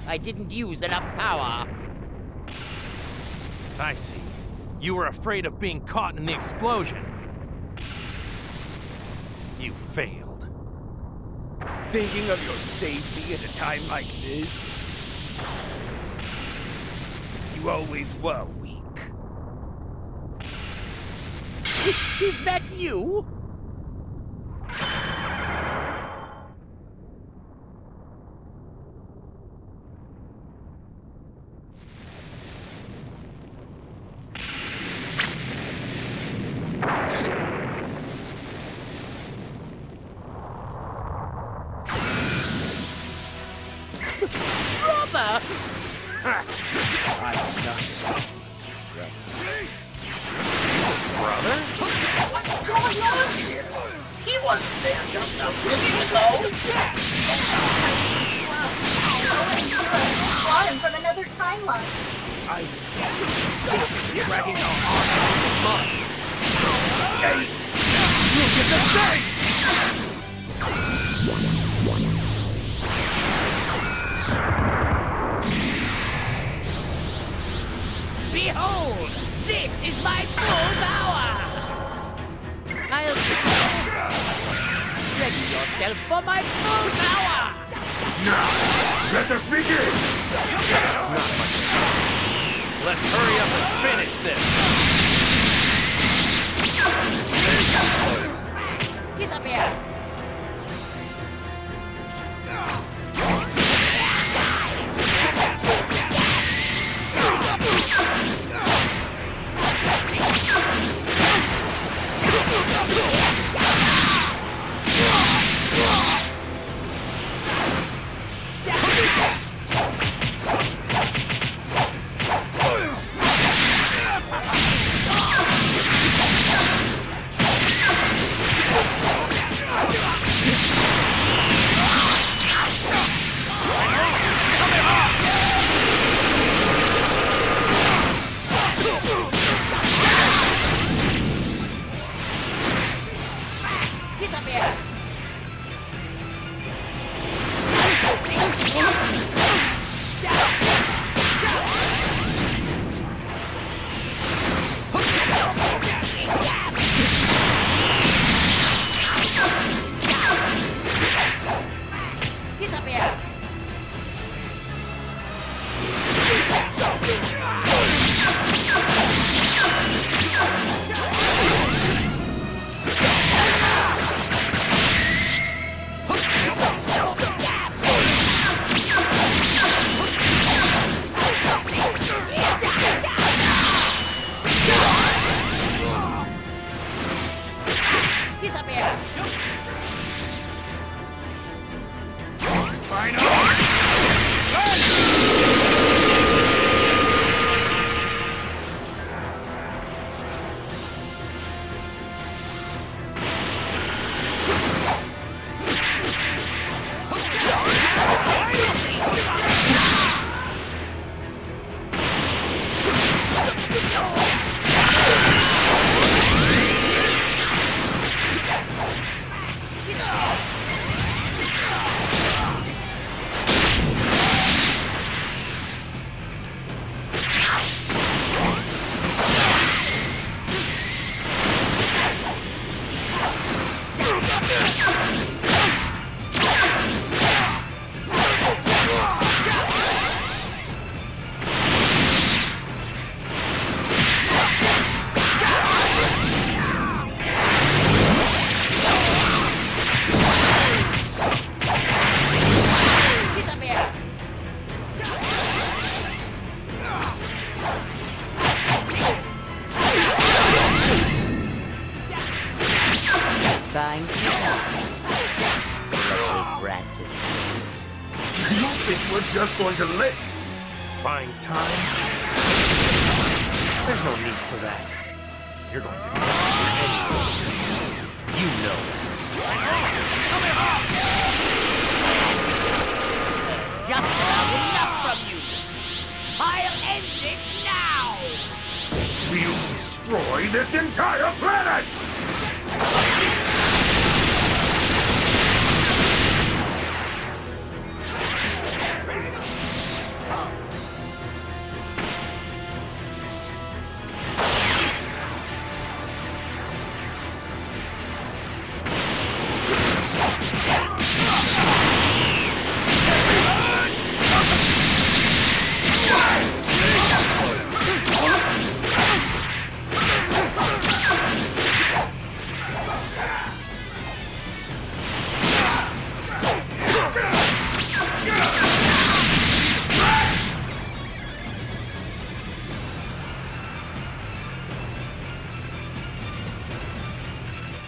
I didn't use enough power. I see. You were afraid of being caught in the explosion. You failed. Thinking of your safety at a time like this? You always were weak. Is that you? Brother! Brother? What's going on here? He wasn't there just a minute ago. Flying from another timeline. Dragging our heart out of the mud. Hey, you get the thing! Behold! This is my full power! I'll... Ready yourself for my full power! Now, let us begin! There's not much time. Let's hurry up and finish this. Disappear! Buying some time. Let those brats escape. You think we're just going to let... Buying time? There's no need for that. You're going to die anyway. You know that. Just about enough from you. I'll end this now! We'll destroy this entire planet!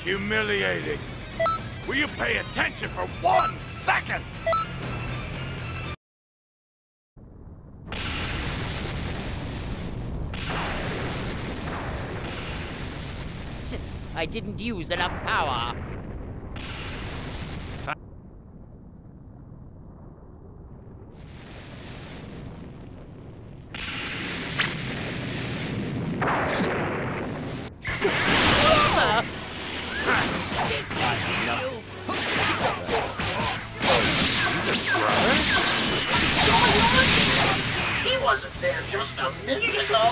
humiliating. Will you pay attention for 1 second? I didn't use enough power. He wasn't there just a minute ago.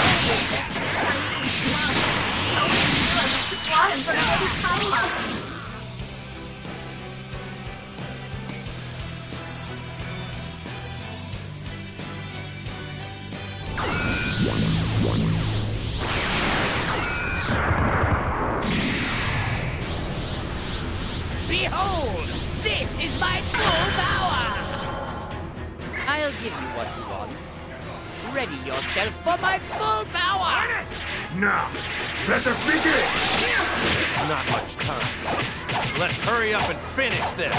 Behold! This is my full power! I'll give you what you want. Ready yourself for my full power! Now, let us begin! Not much time. Let's hurry up and finish this.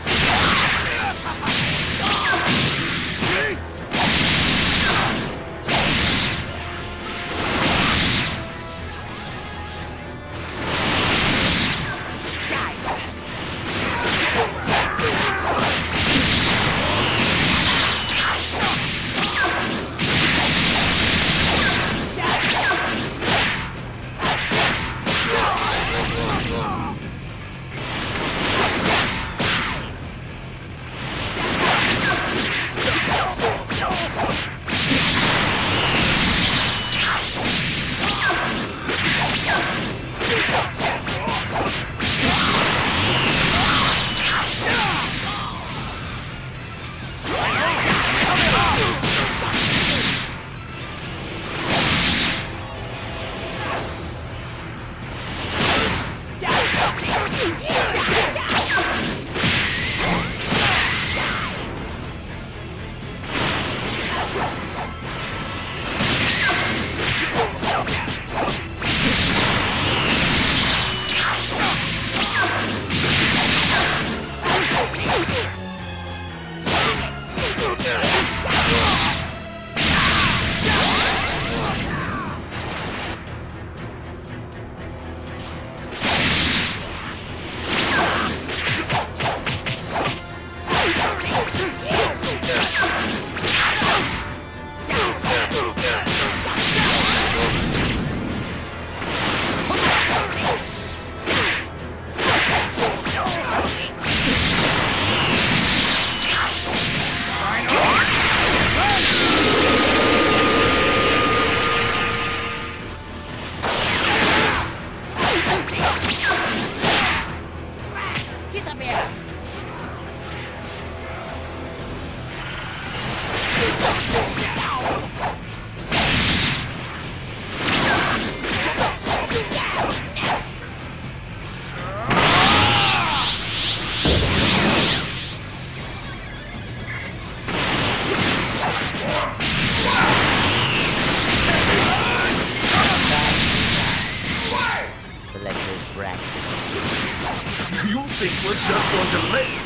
You think we're just going to live?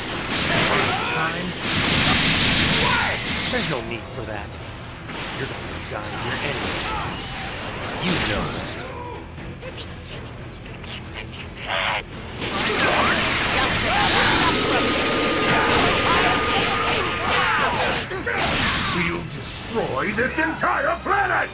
Time? There's no need for that. You're going to die here anyway. You know that. We'll destroy this entire planet!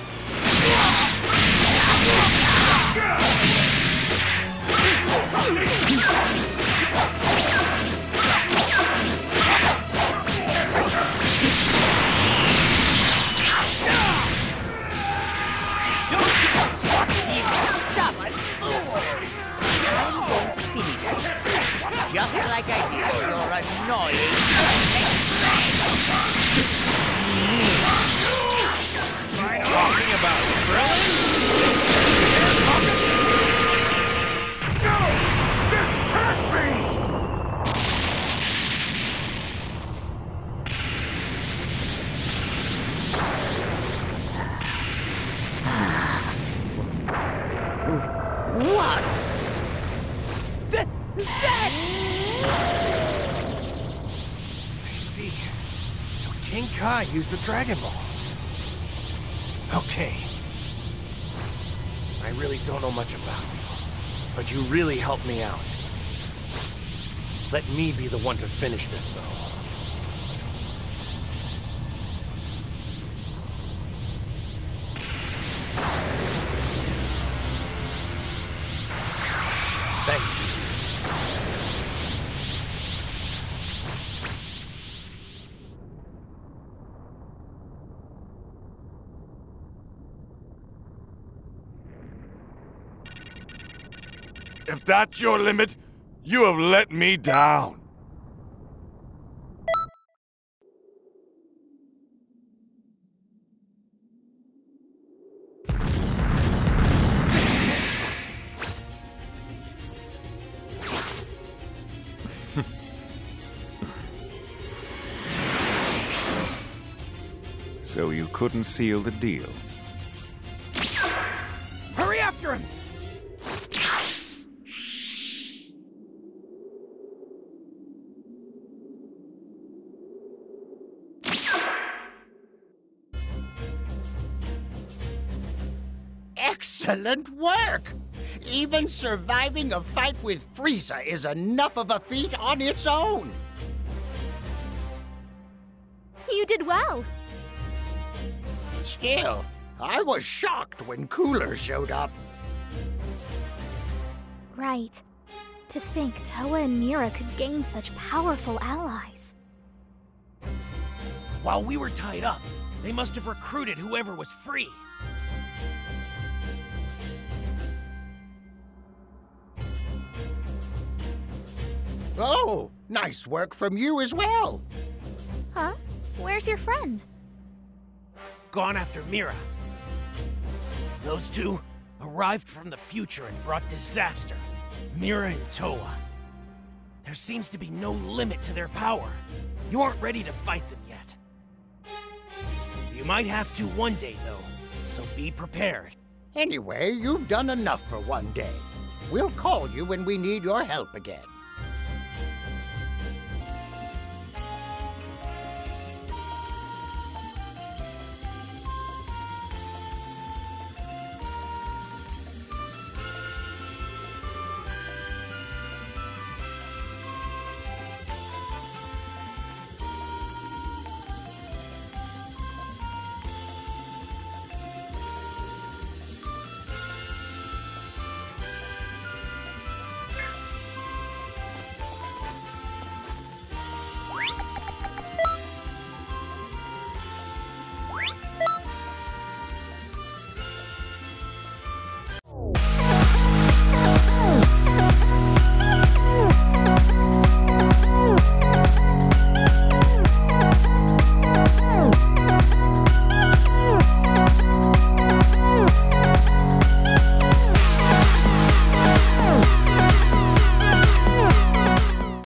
Just like I did your annoying Talking about Krillin? No! This can't be! use the Dragon Balls. Okay. I really don't know much about you, but you really helped me out. Let me be the one to finish this, though. Thank you. If that's your limit, you have let me down. So you couldn't seal the deal? Hurry after him! Excellent work! Even surviving a fight with Frieza is enough of a feat on its own! You did well. Still, I was shocked when Cooler showed up. Right. To think Toa and Mira could gain such powerful allies. While we were tied up, they must have recruited whoever was free. Oh, nice work from you as well. Huh? Where's your friend? Gone after Mira. Those two arrived from the future and brought disaster. Mira and Toa. There seems to be no limit to their power. You aren't ready to fight them yet. You might have to one day, though, so be prepared. Anyway, you've done enough for one day. We'll call you when we need your help again.